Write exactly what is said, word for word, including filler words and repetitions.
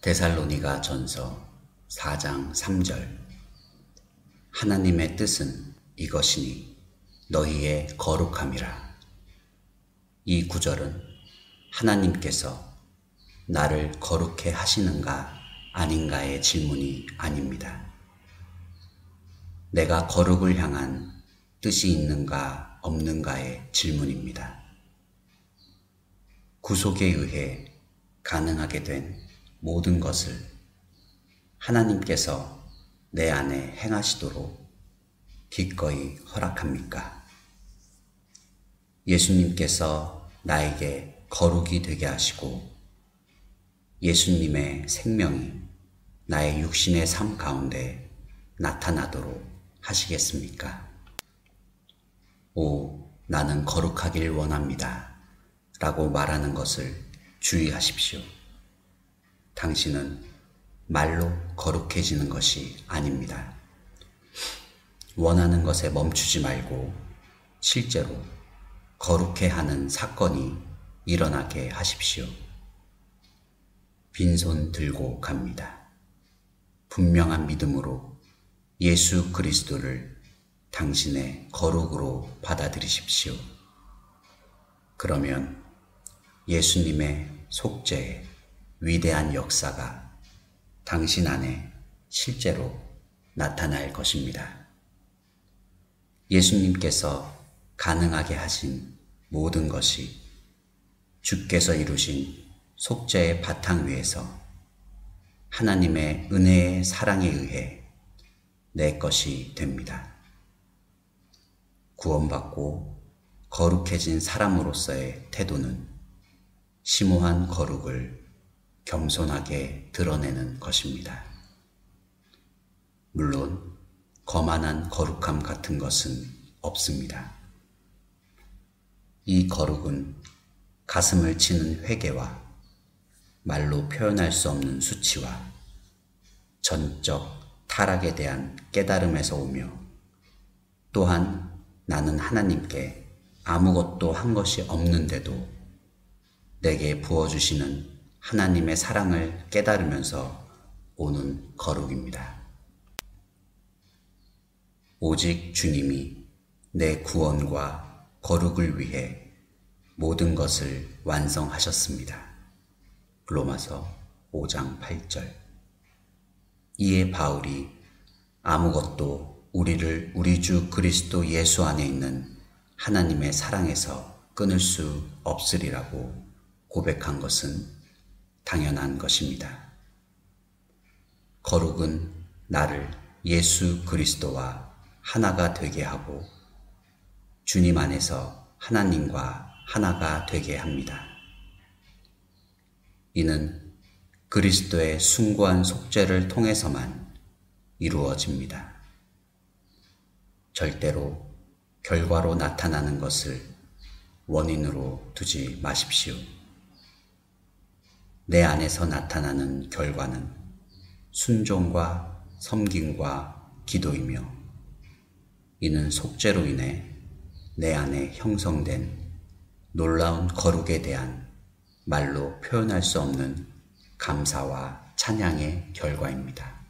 데살로니가 전서 사 장 삼 절. 하나님의 뜻은 이것이니 너희의 거룩함이라. 이 구절은 하나님께서 나를 거룩해 하시는가 아닌가의 질문이 아닙니다. 내가 거룩을 향한 뜻이 있는가 없는가의 질문입니다. 구속에 의해 가능하게 된 모든 것을 하나님께서 내 안에 행하시도록 기꺼이 허락합니까? 예수님께서 나에게 거룩이 되게 하시고 예수님의 생명이 나의 육신의 삶 가운데 나타나도록 하시겠습니까? 오, 나는 거룩하길 원합니다 라고 말하는 것을 주의하십시오. 당신은 말로 거룩해지는 것이 아닙니다. 원하는 것에 멈추지 말고 실제로 거룩해 하는 사건이 일어나게 하십시오. 빈손 들고 갑니다. 분명한 믿음으로 예수 그리스도를 당신의 거룩으로 받아들이십시오. 그러면 예수님의 속죄에 위대한 역사가 당신 안에 실제로 나타날 것입니다. 예수님께서 가능하게 하신 모든 것이 주께서 이루신 속죄의 바탕 위에서 하나님의 은혜의 사랑에 의해 내 것이 됩니다. 구원받고 거룩해진 사람으로서의 태도는 심오한 거룩을 겸손하게 드러내는 것입니다. 물론 거만한 거룩함 같은 것은 없습니다. 이 거룩은 가슴을 치는 회개와 말로 표현할 수 없는 수치와 전적 타락에 대한 깨달음에서 오며 또한 나는 하나님께 아무것도 한 것이 없는데도 내게 부어주시는 하나님의 사랑을 깨달으면서 오는 거룩입니다. 오직 주님이 내 구원과 거룩을 위해 모든 것을 완성하셨습니다. 로마서 오 장 팔 절. 이에 바울이 아무것도 우리를 우리 주 그리스도 예수 안에 있는 하나님의 사랑에서 끊을 수 없으리라고 고백한 것은 당연한 것입니다. 거룩은 나를 예수 그리스도와 하나가 되게 하고 주님 안에서 하나님과 하나가 되게 합니다. 이는 그리스도의 숭고한 속죄를 통해서만 이루어집니다. 절대로 결과로 나타나는 것을 원인으로 두지 마십시오. 내 안에서 나타나는 결과는 순종과 섬김과 기도이며 이는 속죄로 인해 내 안에 형성된 놀라운 거룩에 대한 말로 표현할 수 없는 감사와 찬양의 결과입니다.